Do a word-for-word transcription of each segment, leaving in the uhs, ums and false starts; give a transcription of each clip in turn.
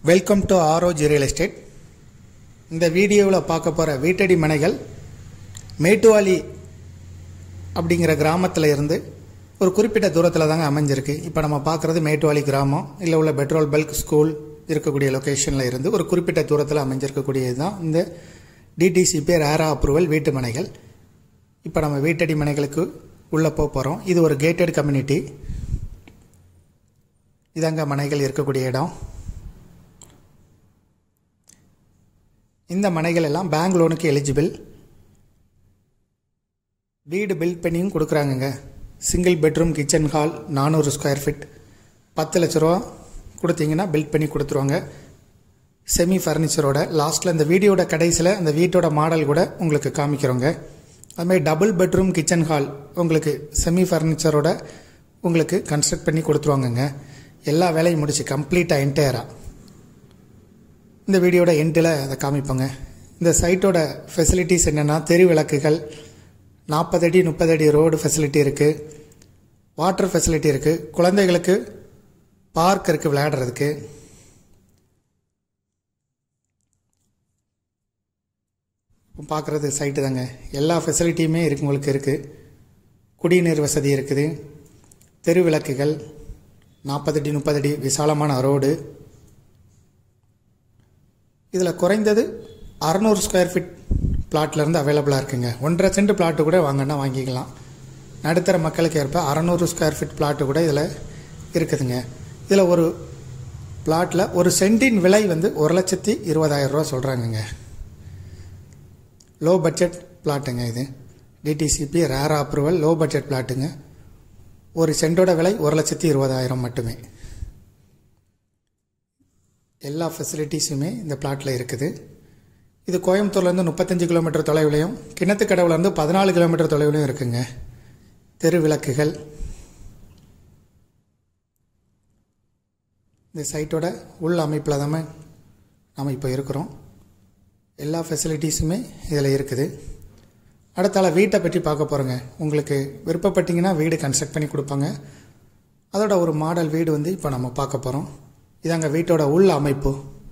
Welcome to Aaroj real estate. இந்த வீடியோவில் பார்க்க போகிற வீட்டடி மனைகள் மேட்டுவாலி அப்படிங்கிற கிராமத்தில் இருந்து ஒரு குறிப்பிட்ட தூரத்தில் தாங்க அமைஞ்சிருக்கு. இப்போ நம்ம பார்க்குறது மேட்டுவாலி கிராமம் இல்லை உள்ள பெட்ரோல் பல்க் ஸ்கூல் இருக்கக்கூடிய லொக்கேஷனில் இருந்து ஒரு குறிப்பிட்ட தூரத்தில் அமைஞ்சிருக்கக்கூடியது தான் இந்த டிடிசிபி ரேரா அப்ரூவல் வீட்டு மனைகள். இப்போ நம்ம வீட்டடி மனைகளுக்கு உள்ளே போக போகிறோம். இது ஒரு கேட்டட் கம்யூனிட்டி. இதாங்க மனைகள் இருக்கக்கூடிய இடம். இந்த மனைகள் எல்லாம் பேங்க் லோனுக்கு எலிஜிபிள். வீடு பில்ட் பண்ணியும் கொடுக்குறாங்கங்க. சிங்கிள் பெட்ரூம் கிச்சன் ஹால் நானூறு ஸ்கொயர் ஃபீட் பத்து லட்ச ரூபா கொடுத்தீங்கன்னா பில்ட் பண்ணி கொடுத்துருவாங்க. செமி ஃபர்னிச்சரோட. லாஸ்ட்டில் இந்த வீடியோட கடைசியில் அந்த வீட்டோட மாடல் கூட உங்களுக்கு காமிக்கிறோங்க. அதுமாதிரி டபுள் பெட்ரூம் கிச்சன் ஹால் உங்களுக்கு செமி ஃபர்னிச்சரோட உங்களுக்கு கன்ஸ்ட்ரக்ட் பண்ணி கொடுத்துருவாங்கங்க. எல்லா வேலையும் முடிச்சு கம்ப்ளீட்டாக என்டையராக இந்த வீடியோட எண்டில் அதை காமிப்போங்க. இந்த சைட்டோட ஃபெசிலிட்டிஸ் என்னென்னா, தெரு விளக்குகள், நாற்பது அடி முப்பது அடி ரோடு ஃபெசிலிட்டி இருக்குது, வாட்டர் ஃபெசிலிட்டி இருக்குது, குழந்தைகளுக்கு பார்க் இருக்குது விளையாடுறதுக்கு. பார்க்குறது சைட்டு தாங்க. எல்லா ஃபெசிலிட்டியுமே இருக்கு உங்களுக்கு இருக்குது. குடிநீர் வசதி இருக்குது, தெரு விளக்குகள், நாற்பது அடி முப்பது அடி விசாலமான ரோடு. இதில் குறைந்தது அறநூறு ஸ்கொயர் ஃபீட் பிளாட்லேருந்து அவைலபிளாக இருக்குங்க. ஒன்றரை சென்ட் பிளாட்டு கூட வாங்கினா வாங்கிக்கலாம். நடுத்தர மக்களுக்கு ஏற்ப அறநூறு ஸ்கொயர் ஃபீட் பிளாட்டு கூட இதில் இருக்குதுங்க. இதில் ஒரு பிளாட்டில் ஒரு சென்டின் விலை வந்து ஒரு லட்சத்தி இருபதாயிரம் ரூபா சொல்கிறாங்கங்க. லோ பட்ஜெட் பிளாட்டுங்க இது. DTCP RERA approval low budget பிளாட்டுங்க. ஒரு சென்டோட விலை ஒரு லட்சத்தி இருபதாயிரம் மட்டுமே. எல்லா ஃபெசிலிட்டிஸுமே இந்த பிளாட்டில் இருக்குது. இது கோயம்புத்தூர்லேருந்து முப்பத்தஞ்சு கிலோமீட்டர் தொலைவிலையும் கிணத்துக்கடவுலேருந்து பதினாலு கிலோமீட்டர் தொலைவிலையும் இருக்குங்க. தெரு விளக்குகள். இந்த சைட்டோட உள் அமைப்பில் தான் நம்ம இப்போ இருக்கிறோம். எல்லா ஃபெசிலிட்டிஸுமே இதில் இருக்குது. அடுத்தால வீட்டை பற்றி பார்க்க போகிறோங்க. உங்களுக்கு விருப்பப்பட்டீங்கன்னா வீடு கன்ஸ்ட்ரக்ட் பண்ணி கொடுப்பாங்க. அதோட ஒரு மாடல் வீடு வந்து இப்போ நம்ம பார்க்க போகிறோம். இதாங்க வீட்டோட உள்ள அமைப்பு.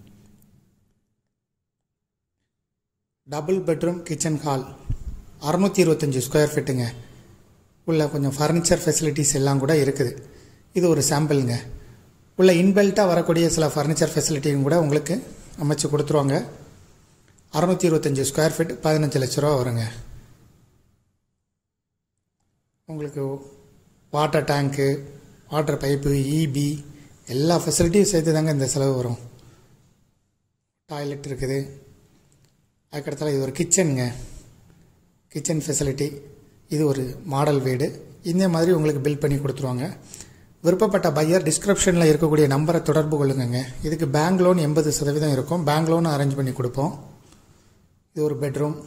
டபுள் பெட்ரூம் கிச்சன் ஹால் அறுநூற்றி இருபத்தஞ்சி ஸ்கொயர் ஃபீட்டுங்க. உள்ள கொஞ்சம் ஃபர்னிச்சர் ஃபெசிலிட்டிஸ் எல்லாம் கூட இருக்குது. இது ஒரு சாம்பிளுங்க. உள்ள இன்பில்ட்டாக வரக்கூடிய சில ஃபர்னிச்சர் ஃபெசிலிட்டியும் கூட உங்களுக்கு அமைச்சு கொடுத்துருவாங்க. அறுநூற்றி இருபத்தஞ்சி ஸ்கொயர் ஃபீட் பதினஞ்சு லட்ச ரூபா வருங்க. உங்களுக்கு water tank, water pipe, EB எல்லா ஃபெசிலிட்டியும் சேர்த்து தாங்க இந்த செலவு வரும். டாய்லெட் இருக்குது. அதுக்கடுத்தால இது ஒரு கிச்சனுங்க. Kitchen facility. இது ஒரு மாடல் வீடு. இந்த மாதிரி உங்களுக்கு பில்ட் பண்ணி கொடுத்துருவாங்க. விருப்பப்பட்ட பையர் டிஸ்கிரிப்ஷனில் இருக்கக்கூடிய நம்பரை தொடர்பு கொள்ளுங்க. இதுக்கு பேங்க் லோன் எண்பது சதவீதம் இருக்கும். பேங்க் லோன் அரேஞ்ச் பண்ணி கொடுப்போம். இது ஒரு பெட்ரூம்.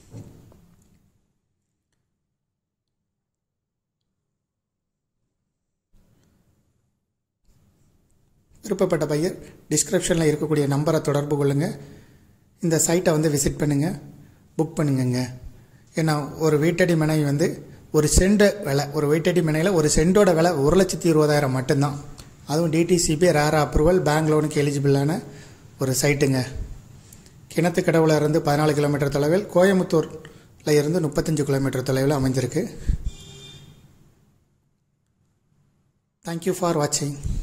விருப்பப்பட்ட பையர் டிஸ்கிரிப்ஷனில் இருக்கக்கூடிய நம்பரை தொடர்பு கொள்ளுங்கள். இந்த சைட்டை வந்து விசிட் பண்ணுங்கள், புக் பண்ணுங்கங்க. ஏன்னா ஒரு வீட்டடி மனை வந்து ஒரு சென்ட் விலை, ஒரு வீட்டடி மனையில் ஒரு சென்டோட விலை ஒரு லட்சத்தி இருபதாயிரம் மட்டும்தான். அதுவும் டிடிசிபி ரேரா அப்ரூவல் பேங்க் லோனுக்கு எலிஜிபிளான ஒரு சைட்டுங்க. கிணத்துக்கடவுல இருந்து பதினாலு கிலோமீட்டர் தொலைவில், கோயம்புத்தூரில் இருந்து முப்பத்தஞ்சு கிலோமீட்டர் தொலைவில் அமைஞ்சிருக்கு. தேங்க்யூ ஃபார் வாட்சிங்.